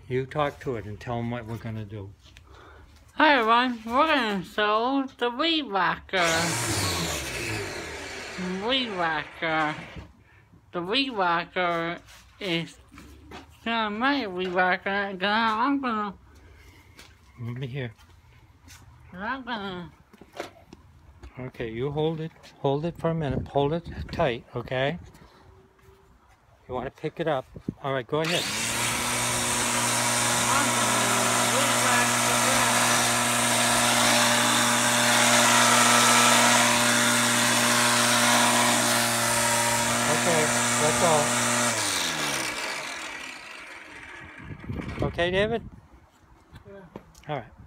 You talk to it and tell them what we're going to do. Hi everyone, we're going to sell the weedwacker. The weedwacker is gonna make a weedwacker. I'm gonna. Let me hear. I'm gonna. Okay, you hold it. Hold it for a minute. Hold it tight, okay? You want to pick it up. All right, go ahead. Okay, that's all. Okay, David? Yeah. All right.